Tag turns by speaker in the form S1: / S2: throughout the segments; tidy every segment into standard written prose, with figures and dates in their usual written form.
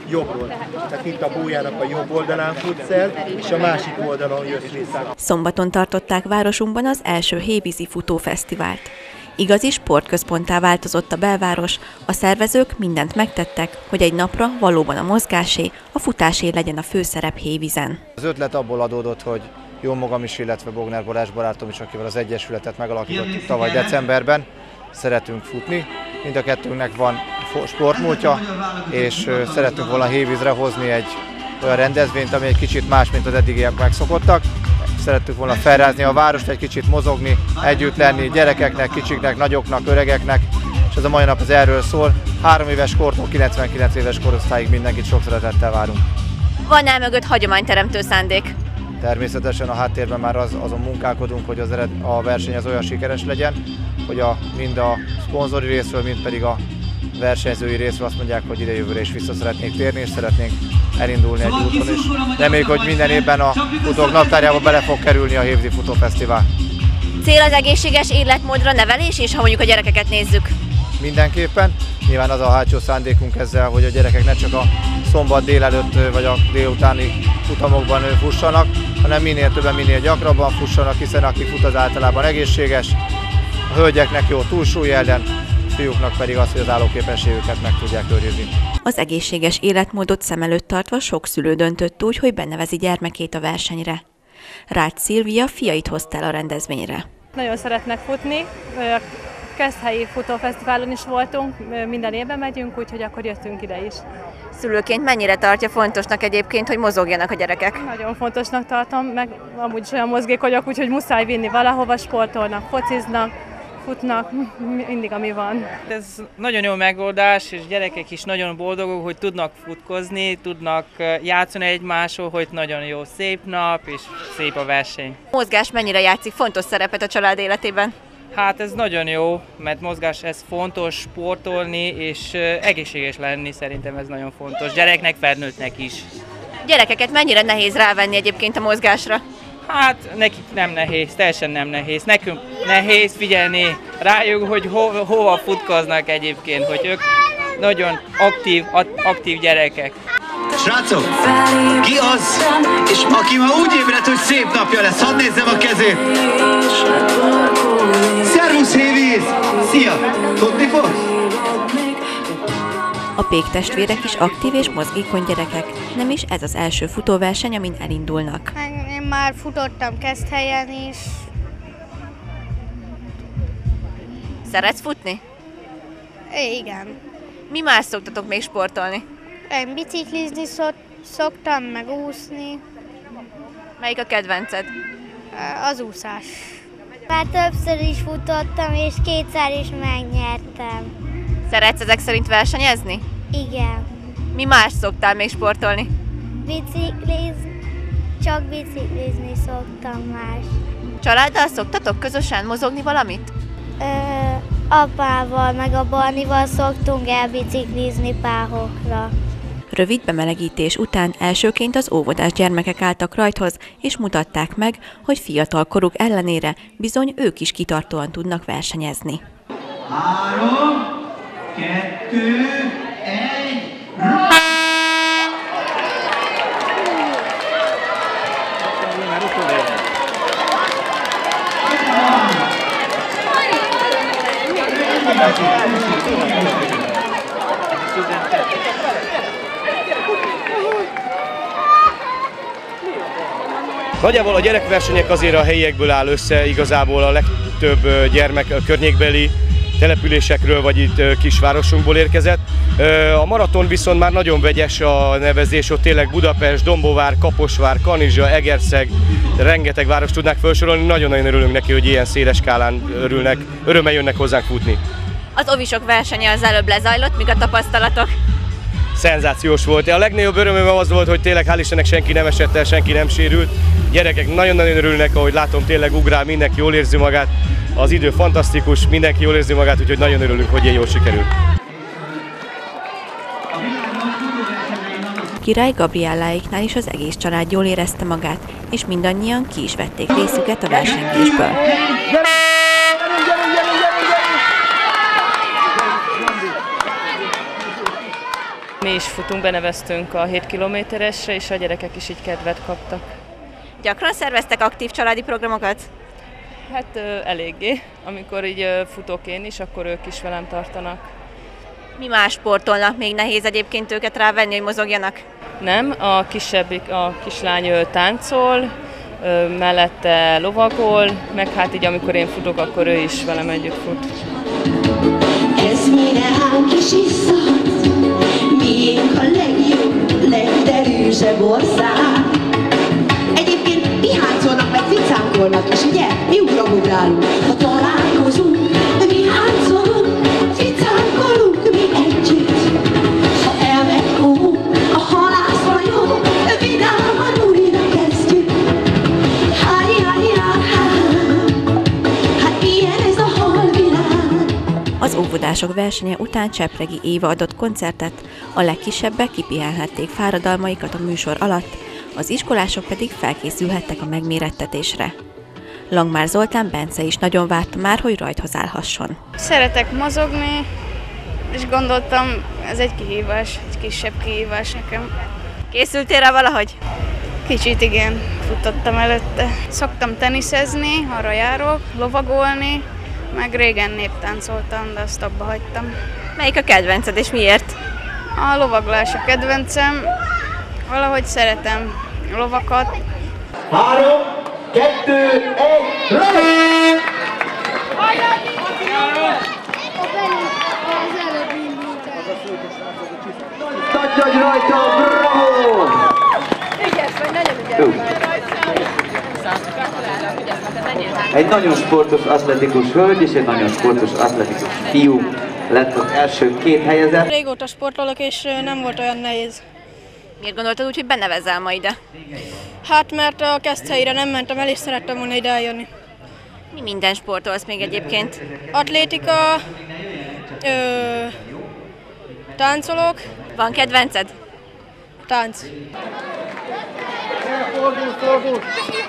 S1: jobbról. Tehát itt a bújának a jobb oldalán futsz el, és a másik oldalon jössz vissza.
S2: Szombaton tartották városunkban az első hévízi futófesztivált. Igazi sportközponttá változott a belváros, a szervezők mindent megtettek, hogy egy napra valóban a mozgásé, a futásé legyen a főszerep Hévízen.
S3: Az ötlet abból adódott, hogy jó magam is, illetve Bogner Balázs barátom is, akivel az egyesületet megalakítottuk tavaly decemberben, szeretünk futni. Mind a kettőnknek van sportmúltja, és szeretünk volna Hévízre hozni egy olyan rendezvényt, ami egy kicsit más, mint az eddigiek megszokottak. Szerettük volna felrázni a várost, egy kicsit mozogni, együtt lenni gyerekeknek, kicsiknek, nagyoknak, öregeknek, és ez a mai nap az erről szól. 3 éves kortól 99 éves korosztályig mindenkit sok szeretettel várunk.
S2: Van-e mögött hagyományteremtő szándék?
S3: Természetesen a háttérben már azon munkálkodunk, hogy a verseny az olyan sikeres legyen, hogy mind a szponzori részről, mind pedig a versenyzői részről azt mondják, hogy idejövőre is vissza szeretnék térni, és szeretnénk elindulni egy úton is. Reméljük, hogy minden évben a futók naptárjába bele fog kerülni a Hévízi Futófesztivál.
S2: Cél az egészséges életmódra nevelés, és ha mondjuk a gyerekeket nézzük?
S3: Mindenképpen. Nyilván az a hátsó szándékunk ezzel, hogy a gyerekek ne csak a szombat délelőtt vagy a délutáni futamokban fussanak, hanem minél többen, minél gyakrabban fussanak, hiszen aki fut, az általában egészséges. A hölgyeknek jó túlsúly ellen, fiúknak pedig az, hogy az állóképességüket meg tudják őrizni.
S2: Az egészséges életmódot szem előtt tartva sok szülő döntött úgy, hogy benevezi gyermekét a versenyre. Rácz Szilvia fiait hozta el a rendezvényre.
S4: Nagyon szeretnek futni, Keszthelyi Futófesztiválon is voltunk, minden évben megyünk, úgyhogy akkor jöttünk ide is.
S2: Szülőként mennyire tartja fontosnak egyébként, hogy mozogjanak a gyerekek?
S4: Nagyon fontosnak tartom, meg amúgy is olyan mozgékonyak, úgyhogy muszáj vinni valahova, sportolnak, fociznak, futnak, mindig ami van.
S5: Ez nagyon jó megoldás, és gyerekek is nagyon boldogok, hogy tudnak futkozni, tudnak játszani egymásról, hogy nagyon jó, szép nap és szép a verseny.
S2: A mozgás mennyire játszik fontos szerepet a család életében?
S5: Hát ez nagyon jó, mert mozgás ez fontos, sportolni és egészséges lenni, szerintem ez nagyon fontos, gyereknek, felnőttnek is.
S2: Gyerekeket mennyire nehéz rávenni egyébként a mozgásra?
S5: Hát nekik nem nehéz, teljesen nem nehéz. Nekünk nehéz figyelni rájuk, hogy hova futkoznak egyébként, hogy ők nagyon aktív gyerekek.
S6: Srácok, ki az, és aki ma úgy ébredt, hogy szép napja lesz, hadd nézzem a kezét! Szervusz Hévíz! Szia! Tudni fogsz?
S2: A Pék testvérek is aktív és mozgékony gyerekek. Nem is ez az első futóverseny, amin elindulnak.
S7: Én már futottam Keszthelyen is.
S2: Szeretsz futni?
S7: Igen.
S2: Mi más szoktatok még sportolni?
S7: Én biciklizni szoktam, meg úszni.
S2: Melyik a kedvenced?
S7: Az úszás. Már többször is futottam, és 2-szer is megnyertem.
S2: Szeretsz ezek szerint versenyezni?
S7: Igen.
S2: Mi más szoktál még sportolni?
S7: Biciklizni, csak biciklizni szoktam más.
S2: Családdal szoktatok közösen mozogni valamit?
S7: Apával, meg a Barnival szoktunk elbiciklizni páhokra.
S2: Rövid bemelegítés után elsőként az óvodás gyermekek álltak rajthoz, és mutatták meg, hogy fiatal koruk ellenére bizony ők is kitartóan tudnak versenyezni.
S6: 3, 2, 1,
S8: Nagyjából a gyerekversenyek azért a helyiekből áll össze, igazából a legtöbb gyermek a környékbeli településekről vagy itt kisvárosunkból érkezett. A maraton viszont már nagyon vegyes a nevezés, ott tényleg Budapest, Dombóvár, Kaposvár, Kanizsa, Egerszeg, rengeteg város tudnák felsorolni, nagyon-nagyon örülünk neki, hogy ilyen széles skálán örömmel jönnek hozzánk futni.
S2: Az ovisok versenye az előbb lezajlott, míg a tapasztalatok?
S8: Szenzációs volt. A legnagyobb örömöm az volt, hogy tényleg hál' Istennek senki nem esett el, senki nem sérült. Gyerekek nagyon-nagyon örülnek, ahogy látom, tényleg ugrál, mindenki jól érzi magát. Az idő fantasztikus, mindenki jól érzi magát, úgyhogy nagyon örülünk, hogy ilyen jól sikerült.
S2: Király Gabrielláéknál is az egész család jól érezte magát, és mindannyian ki is vették részüket a versengésből.
S9: mi is futunk, beneveztünk a 7 kilométeresre, és a gyerekek is így kedvet kaptak.
S2: Gyakran szerveztek aktív családi programokat?
S9: Hát eléggé. Amikor így futok én is, akkor ők is velem tartanak.
S2: Mi más sportolnak? Még nehéz egyébként őket rávenni, hogy mozogjanak?
S9: Nem, a kislány táncol, mellette lovagol, meg hát így amikor én futok, akkor ő is velem együtt fut.
S10: Ez mi ránk is iszhat, miénk a legjobb, legderűsebb ország. Egyébként piháncolnak, meg ficánkolnak, és ugye mi ugrabugrálunk. Ha találkozunk, mi háncolunk, ficánkolunk mi együtt. Ha elmegyünk a halászvajon, vidáman újra kezdjük. Hát ilyen ez a halvilág.
S2: Az óvodások versenye után Csepregi Éva adott koncertet, a legkisebbek kipihenhették fáradalmaikat a műsor alatt, az iskolások pedig felkészülhettek a megmérettetésre. Langmár Zoltán Bence is nagyon várta már, hogy rajthoz állhasson.
S11: Szeretek mozogni, és gondoltam, ez egy kihívás, egy kisebb kihívás nekem.
S2: Készültél rá valahogy?
S11: Kicsit igen, futottam előtte. Szoktam teniszezni, arra járok, lovagolni, meg régen néptáncoltam, de azt abba hagytam.
S2: Melyik a kedvenced és miért?
S11: A lovaglás a kedvencem, valahogy szeretem a lovakat.
S6: 3, 2, 1, Tagyadj rajta, bravo!
S2: Ügyes vagy, nagyon ügyes.
S12: Egy nagyon sportos, atletikus hölgy és egy nagyon sportos, atletikus fiú lett az első 2 helyezett.
S13: Régóta sportolok, és nem volt olyan nehéz.
S2: Miért gondoltad úgy, hogy benevezzel ma ide?
S13: Hát mert a Keszthelyre nem mentem el, és szerettem volna ide eljönni.
S2: Mi minden sportolsz még egyébként?
S13: Atlétika, táncolok.
S2: Van kedvenced?
S13: Tánc.
S6: Fordul!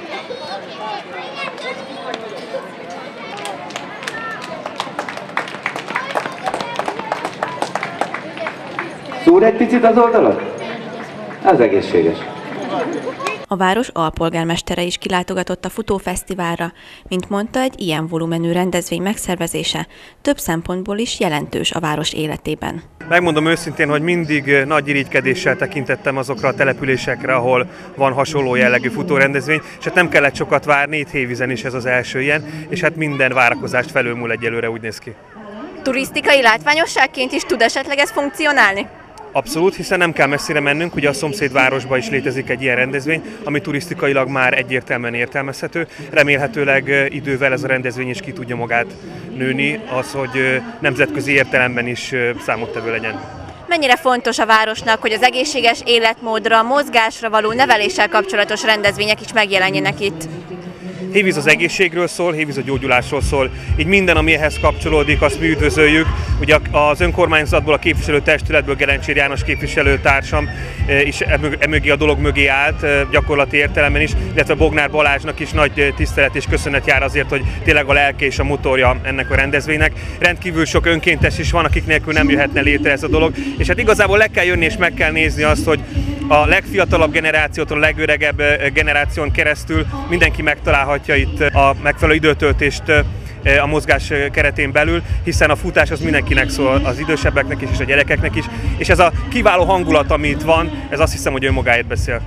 S12: Szúr egy picit az oldalat? Az egészséges.
S2: A város alpolgármestere is kilátogatott a futófesztiválra, mint mondta, egy ilyen volumenű rendezvény megszervezése több szempontból is jelentős a város életében.
S14: Megmondom őszintén, hogy mindig nagy irigykedéssel tekintettem azokra a településekre, ahol van hasonló jellegű futórendezvény, és hát nem kellett sokat várni, itt Hévízen is ez az első ilyen, és hát minden várakozást felülmúl egyelőre, úgy néz ki.
S2: Turisztikai látványosságként is tud esetleg ez funkcionálni?
S14: Abszolút, hiszen nem kell messzire mennünk, ugye a szomszédvárosban is létezik egy ilyen rendezvény, ami turisztikailag már egyértelműen értelmezhető. Remélhetőleg idővel ez a rendezvény is ki tudja magát nőni, az, hogy nemzetközi értelemben is számottevő legyen.
S2: Mennyire fontos a városnak, hogy az egészséges életmódra, mozgásra való neveléssel kapcsolatos rendezvények is megjelenjenek itt?
S14: Hévíz az egészségről szól, Hévíz a gyógyulásról szól, így minden, ami ehhez kapcsolódik, azt mi üdvözöljük. Ugye az önkormányzatból, a képviselőtestületből Gerencsér János képviselőtársam is emögé a dolog mögé állt gyakorlati értelemben is, illetve Bognár Balázsnak is nagy tisztelet és köszönet jár azért, hogy tényleg a lelke és a motorja ennek a rendezvénynek. Rendkívül sok önkéntes is van, akik nélkül nem jöhetne létre ez a dolog, és hát igazából le kell jönni és meg kell nézni azt, hogy a legfiatalabb generációtól a legöregebb generáción keresztül mindenki megtalálhatja itt a megfelelő időtöltést a mozgás keretén belül, hiszen a futás az mindenkinek szól, az idősebbeknek is és a gyerekeknek is, és ez a kiváló hangulat, ami itt van, ez azt hiszem, hogy önmagáért beszél.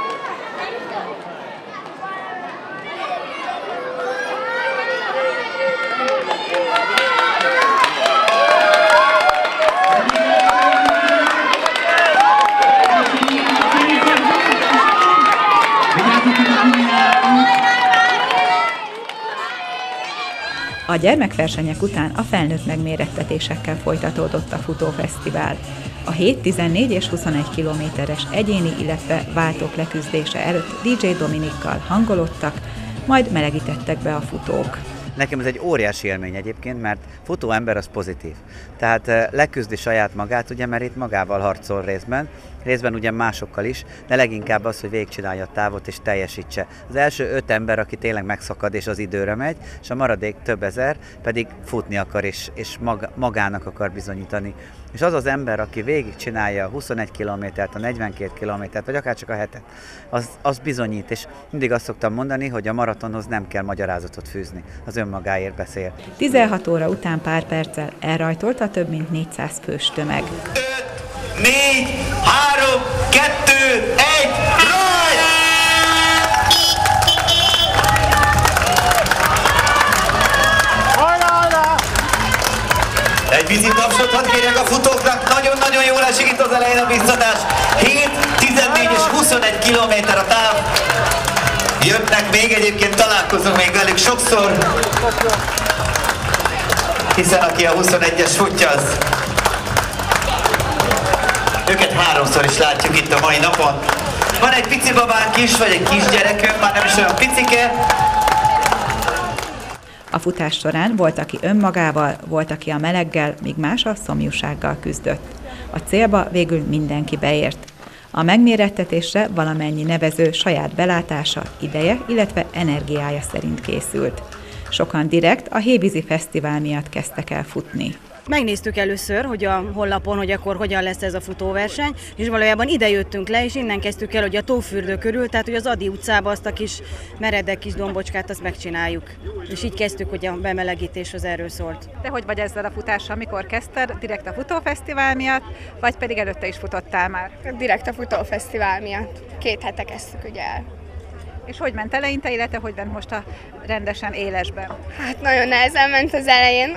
S15: A gyermekversenyek után a felnőtt megmérettetésekkel folytatódott a futófesztivál. A 7, 14 és 21 kilométeres egyéni, illetve váltók leküzdése előtt DJ Dominikkal hangolódtak, majd melegítettek be a futók.
S16: Nekem ez egy óriási élmény egyébként, mert futóember az pozitív. Tehát leküzdi saját magát, ugye, mert itt magával harcol részben, részben ugye másokkal is, de leginkább az, hogy végigcsinálja a távot és teljesítse. Az első 5 ember, aki tényleg megszakad és az időre megy, és a maradék több ezer pedig futni akar és magának akar bizonyítani. És az az ember, aki végigcsinálja a 21 kilométert, a 42 kilométert, vagy akár csak a 7-et, az bizonyít, és mindig azt szoktam mondani, hogy a maratonhoz nem kell magyarázatot fűzni, az önmagáért beszél.
S15: 16 óra után pár perccel elrajtolt a több mint 400 fős tömeg.
S6: 5, 4, 3, 2, 1, rajt! Egy vízi tapsot hadd kérjek a futóknak, nagyon-nagyon jól esik itt az elején a biztatás. 7, 14 és 21 kilométer a táv. Jöttnek még, egyébként találkozunk még velük sokszor. Hiszen aki a 21-es futja, az... Őket 3-szor is látjuk itt a mai napon. Van egy pici babánk is, vagy egy kisgyerekünk, már nem is olyan picike.
S15: A futás során volt, aki önmagával, volt, aki a meleggel, míg más a szomjúsággal küzdött. A célba végül mindenki beért. A megmérettetésre valamennyi nevező saját belátása, ideje, illetve energiája szerint készült. Sokan direkt a Hévízi Fesztivál miatt kezdtek el futni.
S17: Megnéztük először, hogy a honlapon, hogy akkor hogyan lesz ez a futóverseny, és valójában ide jöttünk le, és innen kezdtük el, hogy a Tófürdő körül, tehát hogy az Adi utcába azt a kis meredek kis dombocskát, azt megcsináljuk. És így kezdtük, hogy a bemelegítés az erről szólt.
S18: De hogy vagy ezzel a futással, mikor kezdted? Direkt a futófesztivál miatt, vagy pedig előtte is futottál már?
S19: Direkt a futófesztivál miatt. 2 hete kezdtük ugye el.
S18: És hogy ment eleinte, illetve hogy ment most a rendesen élesben?
S19: Hát nagyon nehezen ment az elején,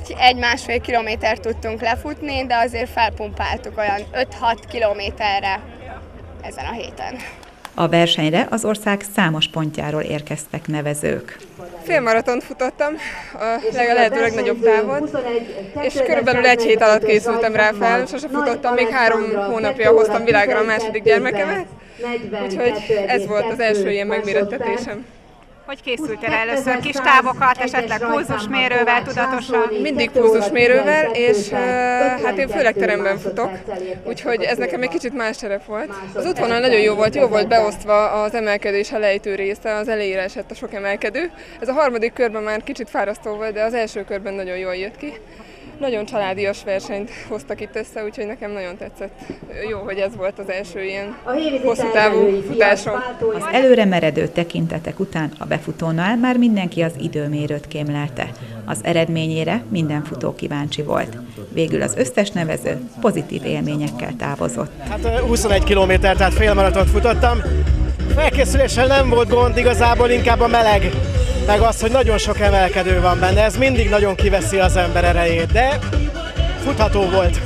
S19: 1-1,5 kilométert tudtunk lefutni, de azért felpumpáltuk olyan 5-6 kilométerre ezen a héten.
S15: A versenyre az ország számos pontjáról érkeztek nevezők.
S20: Félmaratont futottam, a lehető legnagyobb távot, és körülbelül 1 hét alatt készültem rá fel, sose futottam, még 3 hónapja hoztam világra a második gyermekemet, úgyhogy ez volt az első ilyen megmérettetésem.
S18: Hogy készültél először? Kis távokat, esetleg pulzusmérővel tudatosan?
S20: Mindig pulzusmérővel, és hát én főleg teremben futok, úgyhogy ez nekem egy kicsit más szerep volt. Az útvonal nagyon jó volt beosztva az emelkedés a lejtő része, az elejére esett a sok emelkedő. Ez a harmadik körben már kicsit fárasztó volt, de az első körben nagyon jól jött ki. Nagyon családias versenyt hoztak itt össze, úgyhogy nekem nagyon tetszett. Jó, hogy ez volt az első ilyen hosszú távú futásom.
S15: Az előre meredő tekintetek után a befutónál már mindenki az időmérőt kémlelte. Az eredményére minden futó kíváncsi volt. Végül az összes nevező pozitív élményekkel távozott.
S21: Hát 21 kilométer, tehát félmaratont futottam. Felkészüléssel nem volt gond, igazából inkább a meleg, meg az, hogy nagyon sok emelkedő van benne, ez mindig nagyon kiveszi az ember erejét, de futható volt.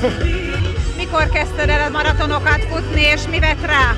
S18: Mikor kezdted el a maratonokat futni, és mi vett rá?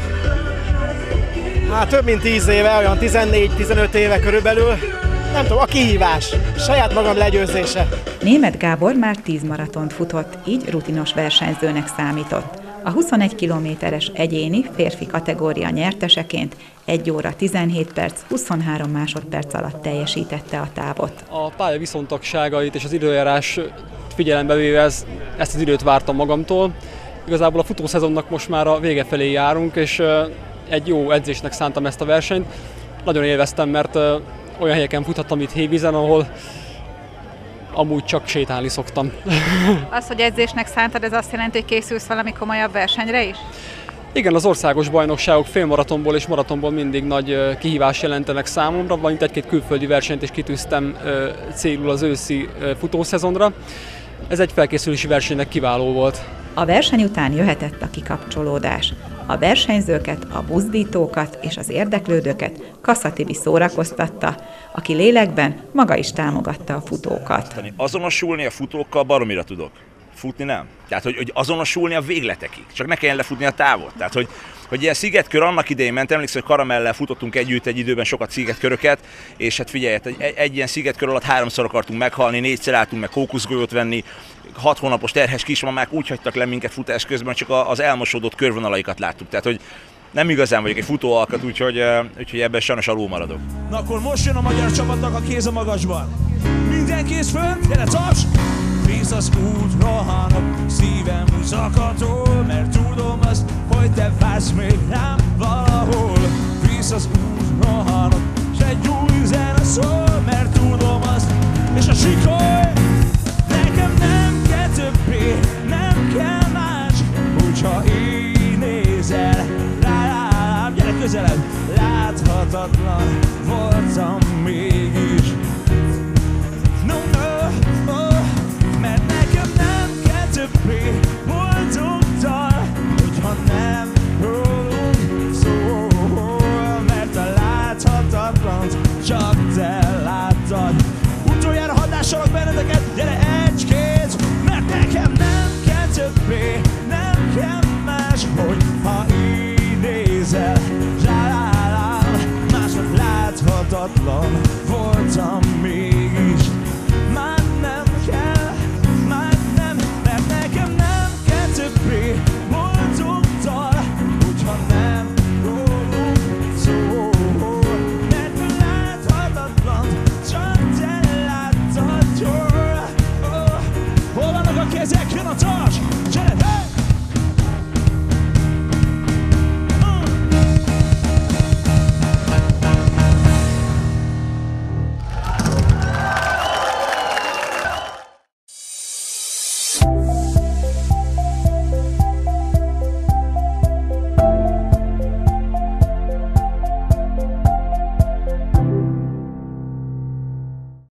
S21: Hát több mint 10 éve, olyan 14-15 éve körülbelül. Nem tudom, a kihívás, saját magam legyőzése.
S15: Németh Gábor már 10 maratont futott, így rutinos versenyzőnek számított. A 21 kilométeres egyéni férfi kategória nyerteseként 1 óra 17 perc, 23 másodperc alatt teljesítette a távot.
S22: A pálya viszontagságait és az időjárás figyelembe véve ezt az időt vártam magamtól. Igazából a futószezonnak most már a vége felé járunk, és egy jó edzésnek szántam ezt a versenyt. Nagyon élveztem, mert olyan helyeken futhattam itt Hévízen, ahol amúgy csak sétálni szoktam.
S18: Az, hogy edzésnek szántad, ez azt jelenti, hogy készülsz valami komolyabb versenyre is?
S22: Igen, az országos bajnokságok félmaratonból és maratonból mindig nagy kihívás jelentenek számomra, valamint egy-két külföldi versenyt is kitűztem célul az őszi futószezonra. Ez egy felkészülési versenynek kiváló volt.
S15: A verseny után jöhetett a kikapcsolódás. A versenyzőket, a buzdítókat és az érdeklődőket Kassa Tibi szórakoztatta, aki lélekben maga is támogatta a futókat.
S23: Azonosulni a futókkal baromira tudok. Futni nem. Tehát, hogy azonosulni a végletekig. Csak ne kelljen lefutni a távot. Tehát, hogy ilyen szigetkör annak idején ment, emlékszem, hogy Karamellel futottunk együtt egy időben sokat szigetköröket, és hát figyelj, egy ilyen szigetkör alatt 3-szor akartunk meghalni, 4-szer álltunk meg kókuszgolyót venni, 6 hónapos terhes kismamák úgy hagytak le minket futás közben, csak az elmosódott körvonalaikat láttuk. Tehát, hogy nem igazán vagyok egy futóalkat, úgyhogy ebben sajnos alul maradok.
S24: Na akkor most jön a magyar csapatnak a kéz a magasban. Minden kéz fönt, gyere taps!
S1: Visz az út, rohanok, szívem zakatol, mert tudom azt, hogy te vársz még rám valahol. Visz az út, rohanok, s egy új zene szól, mert tudom azt, és a sikoly. Nekem nem kell többé, nem kell más, hogyha így nézel rám. Gyere közelebb, láthatatlan voltam mégis. No, no, no, mert nekem nem kell többé boldog dal, hogyha nem rólunk szól, mert a láthatatlant csak te láttad. Utoljára hadásolok benneteket, gyere egy-két, mert nekem nem kell többé, nem kell más, hogy ha így nézel rám. Másnak láthatatlan voltam mégis. Már nem kell, már nem, mert nekem nem kell többé boldog dal, hogyha nem rólunk szól, mert a láthatatlan csak te láttad. Hol vannak a kezek, jön a dal!